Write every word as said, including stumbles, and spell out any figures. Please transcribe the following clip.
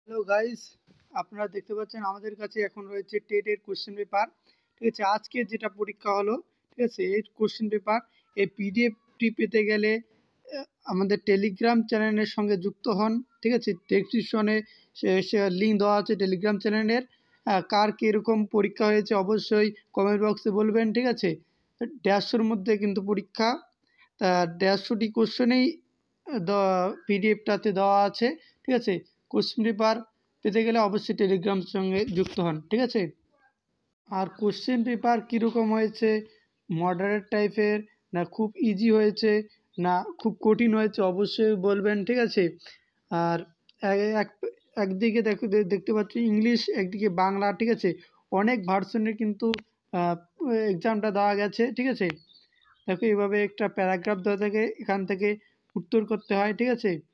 Hello guys, আপনারা দেখতে পাচ্ছেন আমাদের কাছে এখন রয়েছে টেটের কোশ্চেন পেপার। ঠিক আছে, আজকে যেটা পরীক্ষা হলো, ঠিক আছে, এই কোশ্চেন পেপার এই পিডিএফটি পেতে গেলে আহ, আমাদের টেলিগ্রাম চ্যানেলের সঙ্গে যুক্ত হন। ঠিক আছে, ডেসক্রিপশনে লিঙ্ক দেওয়া আছে টেলিগ্রাম চ্যানেলের। আহ, কার কীরকম পরীক্ষা হয়েছে অবশ্যই কমেন্ট বক্সে বলবেন। ঠিক আছে, দেড়শোর মধ্যে কিন্তু পরীক্ষা, তা দেড়শোটি কোশ্চেনেই পিডিএফটাতে দেওয়া আছে। ঠিক আছে, কোশ্চেন পেপার পেতে গেলে অবশ্যই টেলিগ্রাম সঙ্গে যুক্ত হন। ঠিক আছে, আর কোশ্চেন পেপার কীরকম হয়েছে, মডারেট টাইপের না খুব ইজি হয়েছে না খুব কঠিন হয়েছে অবশ্যই বলবেন। ঠিক আছে, আর এ- এক একদিকে দেখো দেখতে পাচ্ছি ইংলিশ, একদিকে বাংলা। ঠিক আছে, অনেক ভার্সনের কিন্তু এক্সামটা দেওয়া গেছে। ঠিক আছে, দেখো এইভাবে একটা প্যারাগ্রাফ দেওয়া থাকে, এখান থেকে উত্তর করতে হয়। ঠিক আছে,